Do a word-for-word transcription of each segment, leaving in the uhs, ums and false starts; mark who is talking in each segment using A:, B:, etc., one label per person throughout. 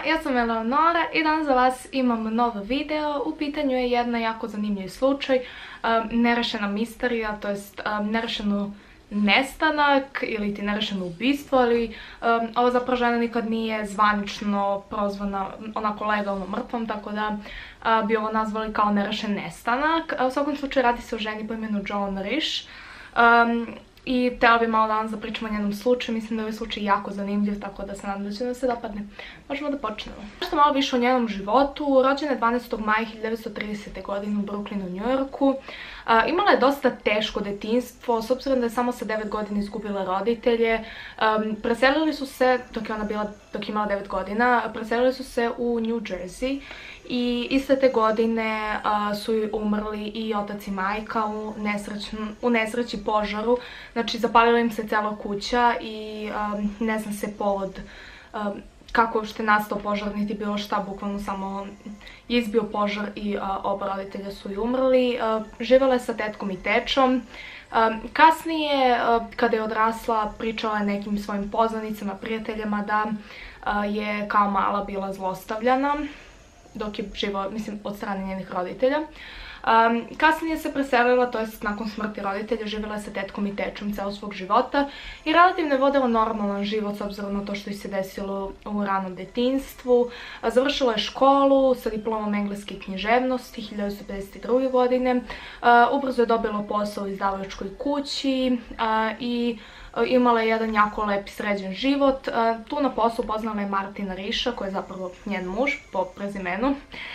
A: ja sam Eleonora i danas za vas imam nov video. U pitanju je jedna jako zanimljiv slučaj, um, nerešena misterija, to jest um, nerešeno nestanak ili ti nerešeno ubistvo, ali um, ova zapravo žena nikad nije zvanično prozvana onako legalno mrtvom, tako da uh, bi ovo nazvali kao nerešen nestanak. Uh, u svakom slučaju radi se o ženi po imenu Joan Risch. Um, I htjela bi malo danas da pričamo o njenom slučaju. Mislim da je ovaj slučaj jako zanimljiv, tako da se nadam da će nam se dopadne. Možemo da počnemo. Nešto malo više o njenom životu. Rođena je dvanaestog maja hiljadu devetsto tridesete. godine u Brooklynu, New Yorku. Uh, imala je dosta teško detinjstvo, s obzirom da je samo sa devet godina izgubila roditelje. Um, preselili su se, dok je ona bila, dok je imala devet godina, preselili su se u New Jersey. I iste te godine uh, su joj umrli i otac i majka u, u nesreći požaru. Znači zapalila im se cijela kuća i um, ne zna se povod um, kako je uopšte nastao požar, niti bilo šta, bukvalno samo je izbio požar i uh, oba roditelja su i umrli. Uh, živjela je sa tetkom i tečom. Um, kasnije, uh, kada je odrasla, pričala je nekim svojim poznanicama, prijateljima da uh, je kao mala bila zlostavljana dok je živo, mislim, od strane njenih roditelja. Um, kasnije se preselila, to jest nakon smrti roditelja, živjela je sa tetkom i tečom ceo svog života i relativno je vodila normalan život s obzirom na to što je se desilo u ranom detinjstvu. Završila je školu sa diplomom engleske književnosti hiljadu devetsto pedeset druge. godine. Uh, ubrzo je dobila posao u izdavačkoj kući uh, i imala je jedan jako lep i sređen život. Tu na poslu poznala je Martina Rischa, koji je zapravo njen muž po prezimenu.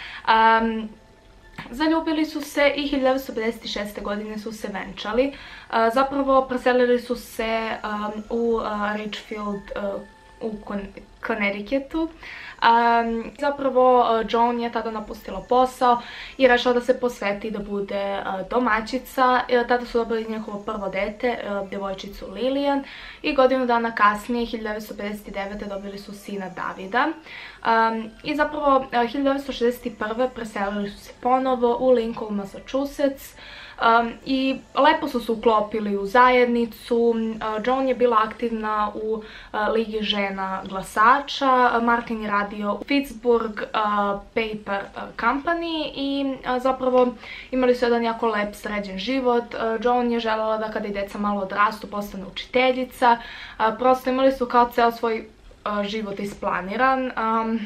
A: Um, zaljubili su se i hiljadu devetsto pedeset šeste. godine su se venčali. Uh, zapravo preselili su se um, u uh, Ridgefield uh, u Connecticutu. Um, zapravo uh, Joan je tada napustila posao i rešila da se posveti da bude uh, domaćica. I, tada su dobili njihovo prvo dete, uh, djevojčicu Lillian, i godinu dana kasnije, hiljadu devetsto pedeset devete. dobili su sina Davida. Um, I zapravo uh, hiljadu devetsto šezdeset prve. preselili su se ponovo u Lincoln, Massachusetts. Um, I lepo su se uklopili u zajednicu. uh, Joan je bila aktivna u uh, Ligi žena glasača. uh, Martin je radio u Pittsburgh uh, Paper uh, Company i uh, zapravo imali su jedan jako lep sređen život. uh, Joan je željela da kada i deca malo odrastu postane učiteljica. uh, Prosto imali su kao ceo svoj uh, život isplaniran. Um,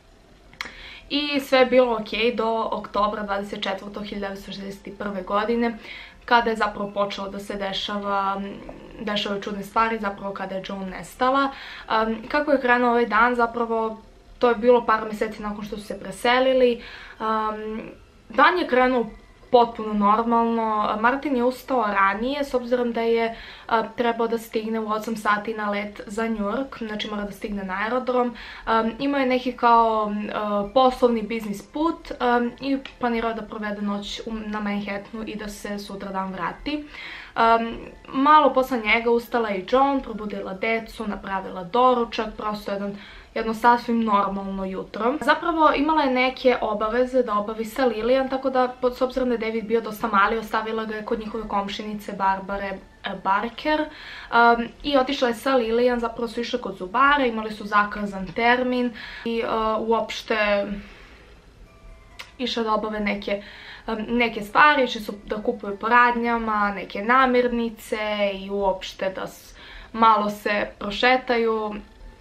A: I sve je bilo ok do oktobra dvadeset četvrtog hiljadu devetsto šezdeset prve. godine, kada je zapravo počelo da se dešava, dešavaju čudne stvari, zapravo kada je Joan nestala. Um, kako je krenuo ovaj dan, zapravo to je bilo par mjeseci nakon što su se preselili. Um, dan je krenuo potpuno normalno. Martin je ustao ranije s obzirom da je uh, trebao da stigne u osam sati na let za New York, znači mora da stigne na aerodrom. Um, imao je neki kao uh, poslovni biznis put um, i planirao da provede noć u, na Manhattanu i da se sutra dan vrati. Um, malo posle njega ustala je i Joan, probudila decu, napravila doručak, prosto jedan jedno sasvim normalno jutro. Zapravo imala je neke obaveze da obavi sa Lillian, tako da, s obzirom da je David bio dosta mali, ostavila ga je kod njihove komšinice Barbare Barker um, i otišla je sa Lillian. Zapravo su išle kod zubara, imali su zakazan termin i uh, uopšte išle da obave neke um, neke stvari, išli su da kupuju po radnjama, neke namirnice i uopšte da malo se prošetaju.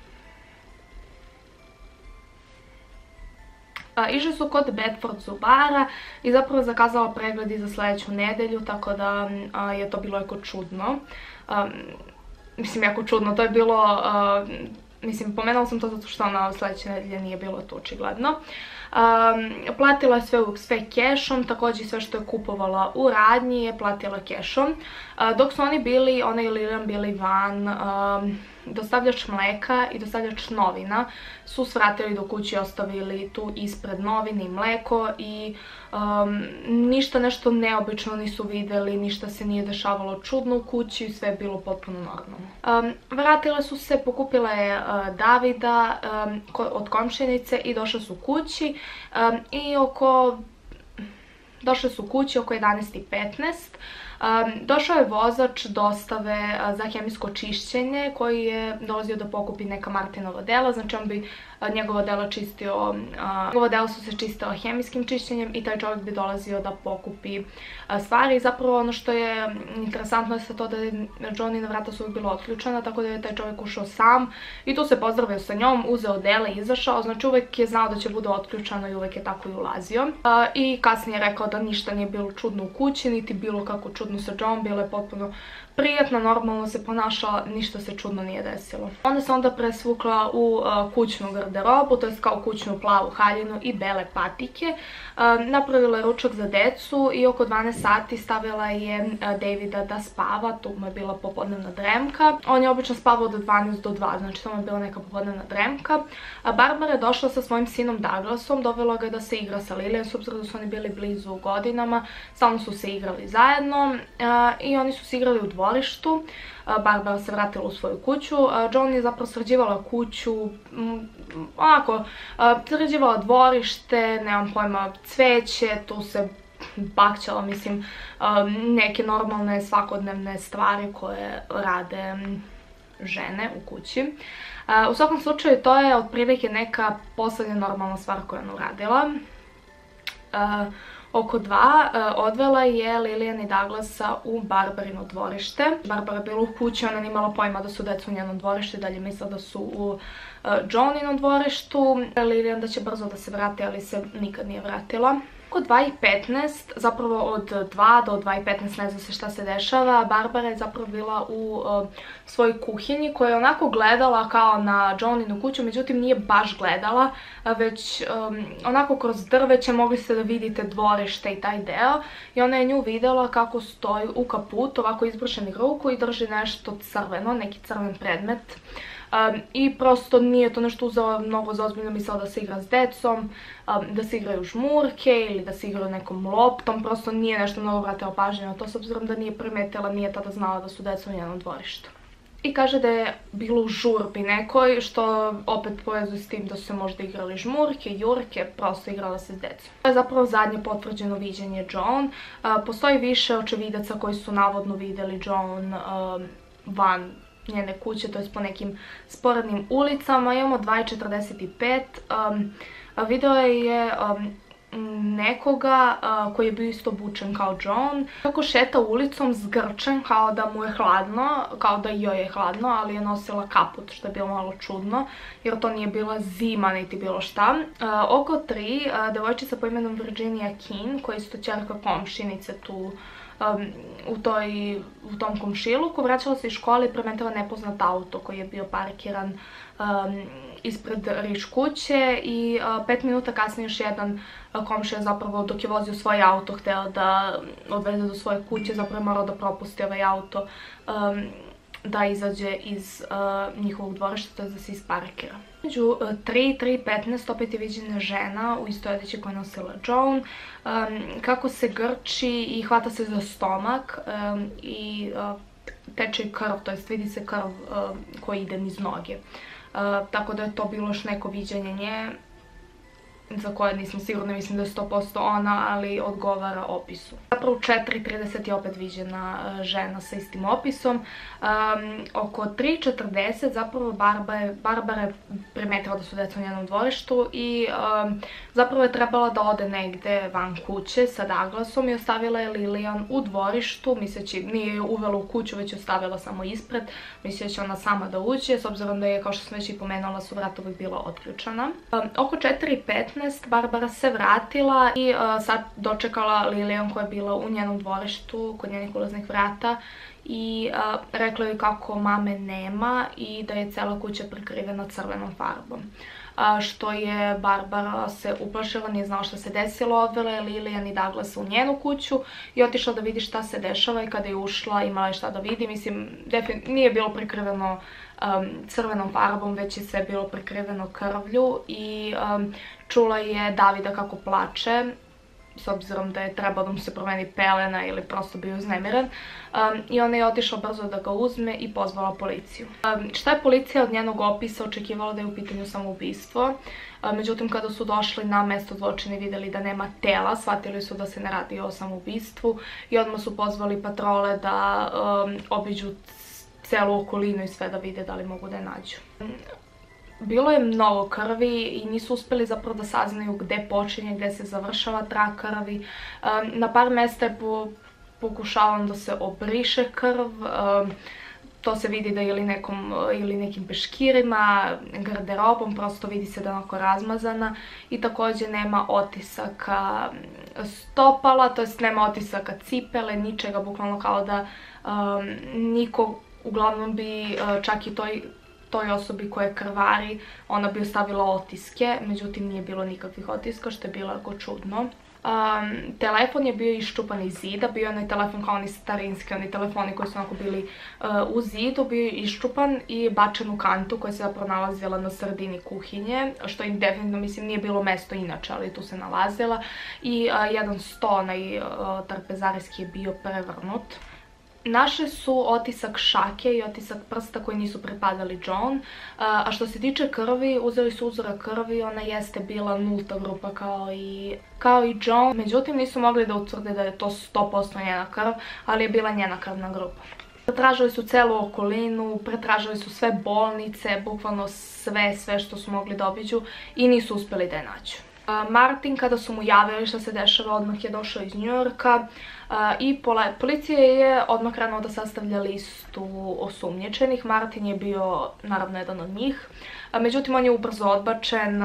A: Išli su kod Bedford zubara i zapravo zakazala pregled i za sljedeću nedelju, tako da a, je to bilo jako čudno. Um, mislim, jako čudno, to je bilo, uh, mislim, pomenula sam to zato što ona sljedeće nedelje nije bilo to očigledno. Um, platila je sve, sve kešom, također sve što je kupovala u radnji je platila kešom. Uh, dok su oni bili, ona i Lillian bili van, um, dostavljač mleka i dostavljač novina su svratili do kući i ostavili tu ispred novine i mleko i um, ništa nešto neobično nisu vidjeli, ništa se nije dešavalo čudno u kući i sve je bilo potpuno normalno. Um, vratile su se, pokupila je uh, Davida um, od komšinice i došle su kući um, i oko... Došle su kući oko jedanaest i petnaest. Došao je vozač dostave za hemijsko čišćenje koji je dolazio da pokupi neka Martinova dela, znači on bi njegovo delo čistio, njegovo delo su se čistila hemijskim čišćenjem i taj čovjek bi dolazio da pokupi stvari. Zapravo ono što je interesantno je sa to da je Johnny na vrata su uvijek bilo otključena, tako da je taj čovjek ušao sam i tu se pozdravio sa njom, uzeo dele i izašao, znači uvijek je znao da će bude otključano i uvijek je tako i ulazio. I kasnije je rekao da ništa nije bilo čudno u kući, niti bilo kako čudno sa John, bilo je potpuno prijatno, normalno se ponašala, ništa se čudno nije desilo. Onda se onda presvukla u uh, kućnu garderobu, to je kao kućnu plavu haljinu i bele patike. Uh, napravila je ručak za decu i oko dvanaest sati stavila je uh, Davida da spava, tu mu je bila popodnevna dremka. On je obično spavao od dvanaest do dva, znači to mu je bila neka popodnevna dremka. Uh, Barbara je došla sa svojim sinom Douglasom, dovela ga da se igra sa Lilian, s obzirom da su oni bili blizu godinama, stalno su se igrali zajedno uh, i oni su se igrali u dvorištu. Barbara se vratila u svoju kuću. John je zapravo sređivala kuću, onako, sređivala dvorište, nemam pojma, cveće, tu se bakćala, mislim, neke normalne svakodnevne stvari koje rade žene u kući. U svakom slučaju to je otprilike neka posljednja normalna stvar koju je ona uradila. Oko dva odvela je Lilian i Douglasa u Barbarino dvorište. Barbara je bila u kući, ona nije imala pojma da su deca u njenom dvorištu i dalje mislila da su u Johninom dvorištu. Lilian da će brzo da se vrati, ali se nikad nije vratila. Oko dva i petnaest, zapravo od dva do dva i petnaest, ne zna se šta se dešava, Barbara je zapravo bila u uh, svojoj kuhinji koja je onako gledala kao na Johninu kuću, međutim nije baš gledala, već um, onako kroz drveće mogli ste da vidite dvorište i taj deo i ona je nju videla kako stoji u kaputu, ovako izbrušenih ruku i drži nešto crveno, neki crven predmet. Um, I prosto nije to nešto uzela mnogo za ozbiljno, mislila da se igra s decom, um, da se igraju žmurke ili da se igraju nekom loptom, prosto nije nešto mnogo vratila pažnje na to, s obzirom da nije primetila, nije tada znala da su deca u njenom dvorištu. I kaže da je bilo u žurbi nekoj, što opet povezuje s tim da su se možda igrali žmurke, jurke, prosto igrala se s decom. To je zapravo zadnje potvrđeno viđenje John. Uh, postoji više očevidaca koji su navodno vidjeli John uh, van njene kuće, to je po nekim sporednim ulicama. Imamo dva i četrdeset pet. Um, video je um, nekoga uh, koji je bio isto obučen kao John. Kako šeta ulicom zgrčen, kao da mu je hladno, kao da joj je hladno, ali je nosila kaput, što je bilo malo čudno, jer to nije bila zima niti bilo šta. Uh, oko tri, uh, devojčica po imenom Virginia Keane, koja je isto ćerka komšinice tu Um, u, toj, u tom komšiluku, vraćala se iz škole i prometala nepoznat auto koji je bio parkiran um, ispred Riš kuće i uh, pet minuta kasnije još jedan uh, komšija zapravo dok je vozio svoj auto hteo da odveze do svoje kuće, zapravo je morao da propusti ovaj auto um, da izađe iz uh, njihovog dvorišta, to je da se isparkira. Među uh, tri i tri i petnaest opet je viđena žena u istoj odjeći koju je nosila John, um, kako se grči i hvata se za stomak um, i uh, teče krv, to jest vidi se krv uh, koji ide niz noge. Uh, tako da je to bilo još neko viđenje nje, za koje nisam sigurna, mislim da je sto posto ona, ali odgovara opisu. Zapravo u četiri i trideset je opet viđena žena sa istim opisom. Um, oko tri i četrdeset zapravo Barbara, Barbara je primetila da su deca u njenom dvorištu i um, zapravo je trebala da ode negde van kuće sa Douglasom i ostavila je Lilian u dvorištu, misleći, nije je uvela u kuću, već je ostavila samo ispred, misleći da će ona sama da uđe, s obzirom da je, kao što sam već i pomenula, su vrata uvijek bila otključana. Um, oko četiri i petnaest Barbara se vratila i uh, sad dočekala Lilian koja je bila u njenom dvorištu kod njenih ulaznih vrata i uh, rekla joj kako mame nema i da je cela kuća prekrivena crvenom farbom. Uh, što je Barbara se uplašila, nije znala šta se desilo, odvela je Lilian i Douglas u njenu kuću i otišla da vidi šta se dešava i kada je ušla imala je šta da vidi, mislim, nije bilo prekriveno Um, crvenom farbom, već je sve bilo prekriveno krvlju i um, čula je Davida kako plače s obzirom da je trebao da mu se promeni pelena ili prosto bio uznemiren. Um, I ona je otišla brzo da ga uzme i pozvala policiju. Um, šta je policija od njenog opisa očekivala da je u pitanju samoubistvo? Um, međutim, kada su došli na mesto zločina i vidjeli da nema tela, shvatili su da se ne radi o samoubistvu i odmah su pozvali patrole da um, obiđu celu okolinu i sve da vide da li mogu da je nađu. Bilo je mnogo krvi i nisu uspjeli zapravo da saznaju gde počinje, gde se završava trag krvi. Na par mesta je pokušavan da se obriše krv. To se vidi da ili, nekom, ili nekim peškirima, garderobom, prosto vidi se da je onako razmazana. I također nema otisaka stopala, to jest nema otisaka cipele, ničega, bukvalno kao da um, niko, uglavnom bi uh, čak i toj toj osobi koja krvari, ona bi ostavila otiske, međutim nije bilo nikakvih otiska, što je bilo jako čudno. Um, telefon je bio iščupan iz zida, bio je onaj telefon kao oni starinski, oni telefoni koji su onako bili uh, u zidu, bio je iščupan i bačen u kantu koja se zapravo nalazila na sredini kuhinje, što im definitivno, mislim, nije bilo mesto inače, ali tu se nalazila. I uh, jedan sto, onaj uh, trpezarijski je bio prevrnut. Našli su otisak šake i otisak prsta koji nisu pripadali Joan, a što se tiče krvi, uzeli su uzorak krvi, ona jeste bila nulta grupa kao i, kao i Joan, međutim nisu mogli da utvrde da je to sto posto njena krv, ali je bila njena krvna grupa. Pretražili su celu okolinu, pretražili su sve bolnice, bukvalno sve, sve što su mogli da obiđu i nisu uspjeli da je nađu. Martin, kada su mu javili što se dešava, odmah je došao iz Njujorka i policija je odmah krenuo da sastavlja listu osumnjičenih. Martin je bio naravno jedan od njih, međutim on je ubrzo odbačen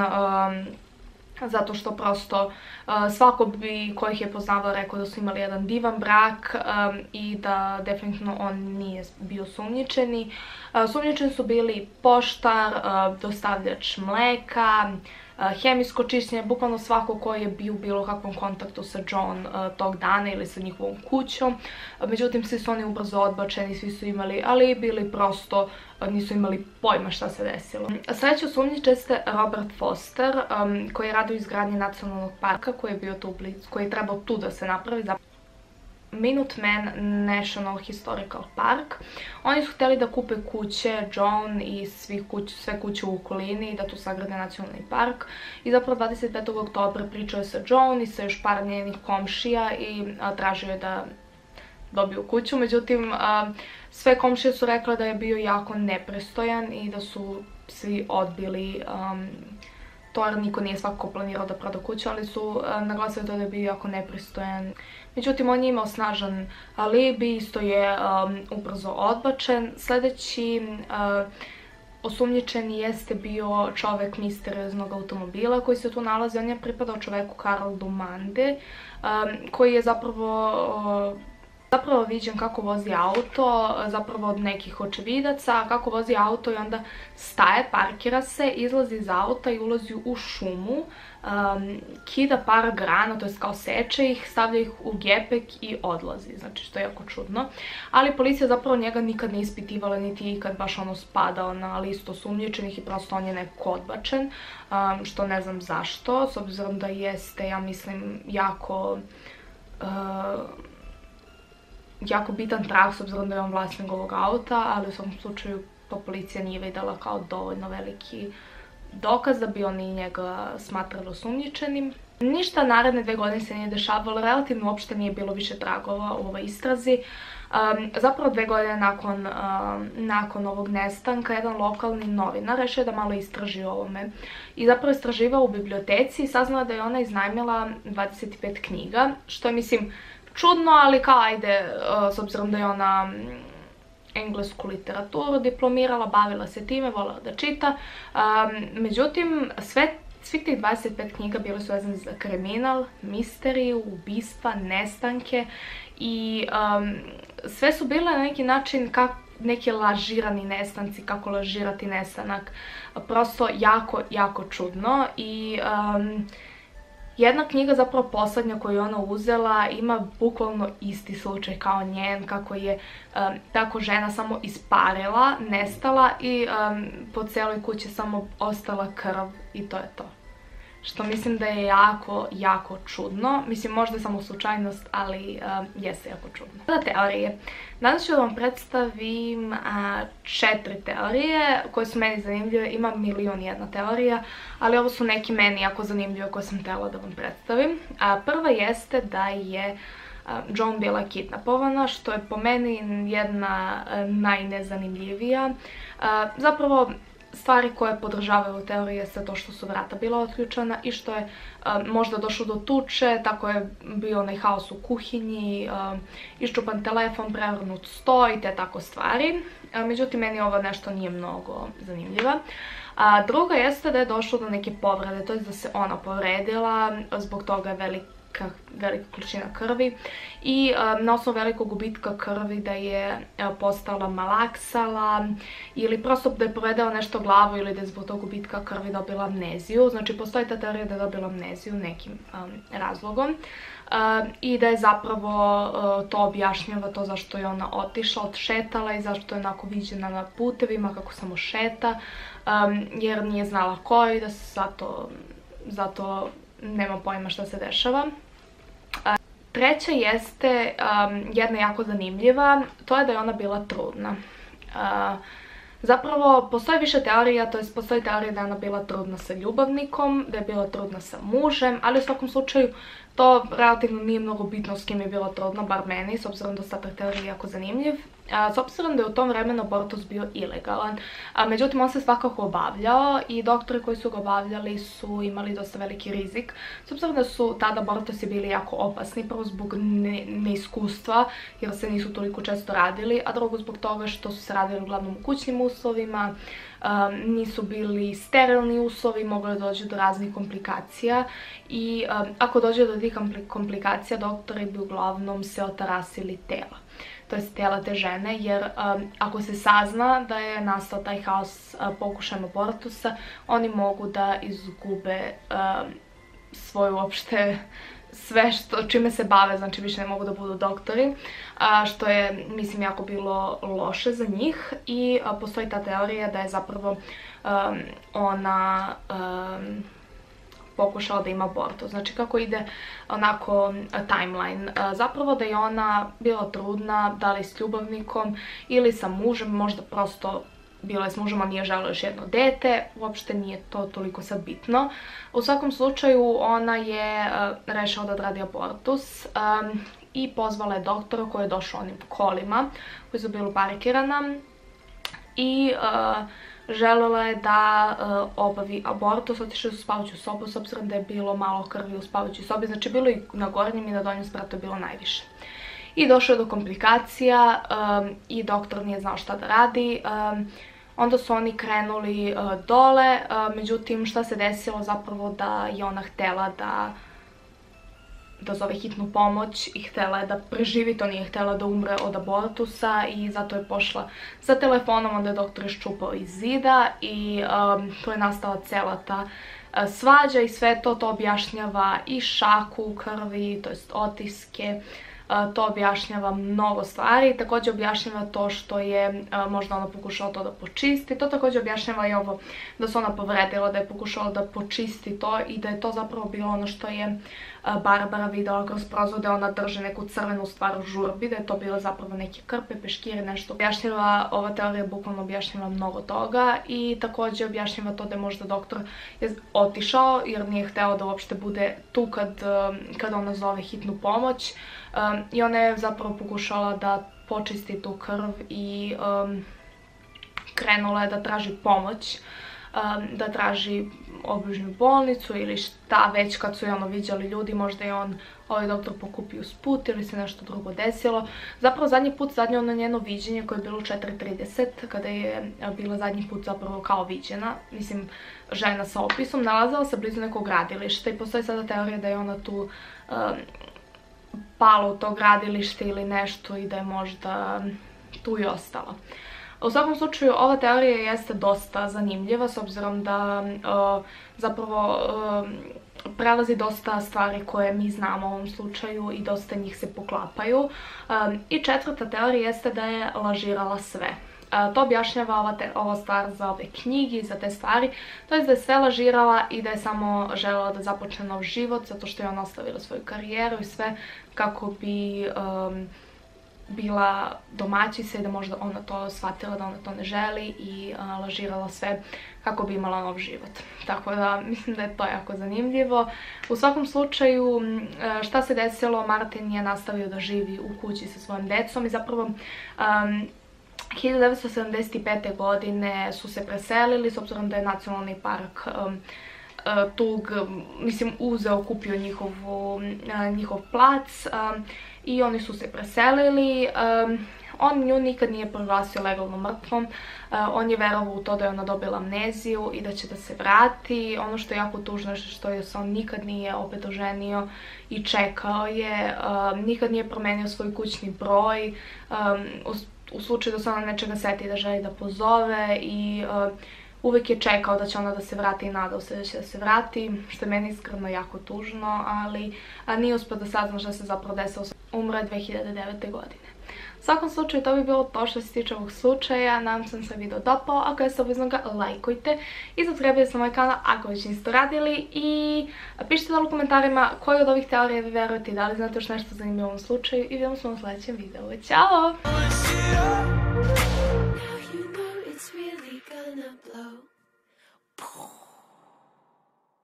A: zato što prosto svako bi kojih je poznavao rekao da su imali jedan divan brak i da definitivno on nije bio sumnjičeni. Sumnjičeni su bili poštar, dostavljač mleka, hemijsko čišćenje, bukvalno svako ko je bio u bilo kakvom kontaktu sa Joan tog dana ili sa njihovom kućom. Međutim, svi su oni ubrzo odbačeni, svi su imali alibi ili prosto nisu imali pojma šta se desilo. Sljedeći osumnjičen jeste Robert Foster, koji je radio u izgradnji nacionalnog parka, koji je bio tu blizu, koji je trebao tu da se napravi. Minuteman National Historical Park. Oni su htjeli da kupe kuće Joan i sve kuće u okolini i da tu sagrade nacionalni park. I zapravo dvadeset petog oktobra pričao je sa Joan i sa još par njenih komšija i a, tražio je da dobiju kuću. Međutim, a, sve komšije su rekle da je bio jako nepristojan i da su svi odbili um, to, jer niko nije svakako planirao da proda kuću, ali su uh, naglasili to da je bio jako nepristojan. Međutim, on je imao snažan alibi, isto je um, ubrzo odbačen. Sljedeći uh, osumnjičeni jeste bio čovjek misterioznog automobila koji se tu nalazi. On je pripadao čoveku Karl Dumande, um, koji je zapravo... Uh, Zapravo viđen kako vozi auto, zapravo od nekih očevidaca, kako vozi auto i onda staje, parkira se, izlazi iz auta i ulazi u šumu, um, kida par grana, to je kao seče ih, stavlja ih u gepek i odlazi, znači što je jako čudno. Ali policija zapravo njega nikad ne ispitivala, niti ikad baš ono spadao na listu osumnjičenih i prosto on je nekako odbačen, um, što ne znam zašto, s obzirom da jeste, ja mislim, jako... Uh, jako bitan trag s obzirom da je on vlasnik ovog auta, ali u svom slučaju to policija nije vidjela kao dovoljno veliki dokaz da bi oni njega smatrali osumnjičenim. Ništa naredne dve godine se nije dešavalo, relativno uopšte nije bilo više tragova u ovoj istrazi. Um, zapravo dve godine nakon, um, nakon ovog nestanka, jedan lokalni novinar rešio da malo istraži o ovome. I zapravo istraživao u biblioteci i saznala da je ona iznajmila dvadeset pet knjiga, što je, mislim, čudno, ali kao ajde, s obzirom da je ona englesku literaturu diplomirala, bavila se time, voljela da čita. Um, međutim, sve, svih tih dvadeset pet knjiga bile su vezane za kriminal, misteriju, ubistva, nestanke i um, sve su bile na neki način kak, neki lažirani nestanci, kako lažirati nestanak. Prosto jako, jako čudno i... Um, Jedna knjiga, zapravo posljednja koju je ona uzela, ima bukvalno isti slučaj kao njen, kako je um, tako žena samo isparila, nestala i um, po cijeloj kući samo ostala krv i to je to. što mislim da je jako, jako čudno. Mislim, možda je samo slučajnost, ali uh, jeste jako čudno. Sada teorije. Danas ću da vam predstavim uh, četiri teorije koje su meni zanimljive. Ima milion jedna teorija, ali ovo su neki meni jako zanimljive koje sam htjela da vam predstavim. A prva jeste da je Joan bila kidnapovana, što je po meni jedna najnezanimljivija. Zapravo, stvari koje podržavaju ovu teoriju jeste to što su vrata bila otključana i što je možda došlo do tuče, tako je bio onaj haos u kuhinji, iščupan telefon, prevrnut sto i te tako stvari. Međutim, meni ovo nešto nije mnogo zanimljiva. A druga jeste da je došlo do neke povrede, to je da se ona povredila, zbog toga je velika velika količina krvi i na osnovu velikog gubitka krvi da je postala malaksala ili prosto da je povedala nešto glavu ili da je zbog tog gubitka krvi dobila amneziju. Znači, postoji ta teorija da je dobila amneziju nekim um, razlogom uh, i da je zapravo uh, to objašnjava to zašto je ona otišla, odšetala i zašto je onako viđena na putevima kako samo šeta, um, jer nije znala koji, da se zato, zato nema pojma šta se dešava. Treća jeste um, jedna jako zanimljiva, to je da je ona bila trudna. Uh, zapravo, postoji više teorija, to jest postoji teorija da je ona bila trudna sa ljubavnikom, da je bila trudna sa mužem, ali u svakom slučaju to relativno nije mnogo bitno s kim je bila trudna, bar meni, s obzirom da ostatak teorije je jako zanimljiv. A, s obzirom da je u tom vremenu abortus bio ilegalan, a, međutim on se svakako obavljao i doktori koji su ga obavljali su imali dosta veliki rizik. S obzirom da su tada abortusi bili jako opasni, prvo zbog ne, neiskustva jer se nisu toliko često radili, a drugo zbog toga što su se radili uglavnom u kućnim uslovima, a, nisu bili sterilni uslovi, moglo je doći do raznih komplikacija i a, ako dođe do tih komplikacija doktori bi uglavnom se otarasili tela. To je tijela te žene, jer um, ako se sazna da je nastao taj haos uh, pokušajem abortusa, oni mogu da izgube um, svoju uopšte sve što, čime se bave, znači više ne mogu da budu doktori, uh, što je, mislim, jako bilo loše za njih i uh, postoji ta teorija da je zapravo um, ona um, pokušala da ima abortus. Znači, kako ide onako timeline. Zapravo da je ona bila trudna, da li s ljubavnikom ili sa mužem, možda prosto bila je s mužem, a nije želela još jedno dete, uopšte nije to toliko sad bitno. U svakom slučaju ona je rešila da odradi abortus um, i pozvala je doktora koji je došao onim kolima koji su bili parkirana i uh, želela je da uh, obavi abortus. Otišli su u spavaću sobu s obzirom da je bilo malo krvi u spavaćoj sobi, znači bilo i na gornjem i na donjem spratu je bilo najviše. I došlo je do komplikacija um, i doktor nije znao šta da radi. Um, onda su oni krenuli uh, dole, uh, međutim šta se desilo zapravo da je ona htjela da da zove hitnu pomoć i htjela je da preživi, to nije htjela da umre od abortusa i zato je pošla sa telefonom, onda je doktor iščupao iz zida i um, tu je nastala cela ta uh, svađa i sve to, to objašnjava i šaku u krvi, to jest otiske, uh, to objašnjava mnogo stvari, također objašnjava to što je uh, možda ona pokušala to da počisti, to također objašnjava i ovo da se ona povredila, da je pokušala da počisti to i da je to zapravo bilo ono što je Barbara videla kroz prozor, da ona drži neku crvenu stvar u žurbi, da je to bilo zapravo neke krpe, peškire, nešto. Objašnjava, ova teorija bukvalno objašnjava mnogo toga i također objašnjava to da je možda doktor je otišao jer nije hteo da uopšte bude tu kad, kad ona zove hitnu pomoć um, i ona je zapravo pokušala da počisti tu krv i um, krenula je da traži pomoć, um, da traži obližnju bolnicu ili šta već kad su je ono viđali ljudi, možda je on, ovaj doktor pokupio sput ili se nešto drugo desilo. Zapravo zadnji put, zadnje ono njeno viđenje koje je bilo u četiri trideset, kada je bila zadnji put zapravo kao viđena, mislim žena sa opisom, nalazila se blizu nekog gradilišta i postoji sada teorija da je ona tu um, pala u to gradilište ili nešto i da je možda tu i ostala. U svakom slučaju, ova teorija jeste dosta zanimljiva s obzirom da uh, zapravo uh, prelazi dosta stvari koje mi znamo u ovom slučaju i dosta njih se poklapaju. Um, I četvrta teorija jeste da je lažirala sve. to objašnjava ova, te, ova stvar za ove knjige, za te stvari. To je da je sve lažirala i da je samo željela da započne nov život, zato što je ona ostavila svoju karijeru i sve kako bi um, bila domaćica i da možda ona to shvatila da ona to ne želi i uh, lažirala sve kako bi imala nov život. Tako da mislim da je to jako zanimljivo. U svakom slučaju šta se desilo, Martin je nastavio da živi u kući sa svojim decom i zapravo um, hiljadu devetsto sedamdeset pete. godine su se preselili s obzirom da je nacionalni park um, tug, mislim, uzeo, kupio njihovu, njihov plac um, i oni su se preselili. Um, on nju nikad nije proglasio legalno mrtvom, uh, on je verovao u to da je ona dobila amneziju i da će da se vrati. Ono što je jako tužno je što je se on nikad nije opet oženio i čekao je, uh, nikad nije promenio svoj kućni broj, um, u, u slučaju da se ona nečega seti da želi da pozove i uh, uvek je čekao da će ona da se vrati i nadao se da će da se vrati, što je meni iskreno jako tužno, ali a, nije uspio da sazna šta se zapravo desilo. Umro je dve hiljade devete. godine. U svakom slučaju to bi bilo to što se tiče ovog slučaja. Nadam se da se video dopao. Ako jeste, obavezno ga lajkujte i subscribe se na moj kanal ako već niste radili. I pišite dole u komentarima koji od ovih teorija vi verujete i da li znate još nešto zanimljivo u ovom slučaju. I vidimo se u sljedećem videu. Ćao!
B: Blow.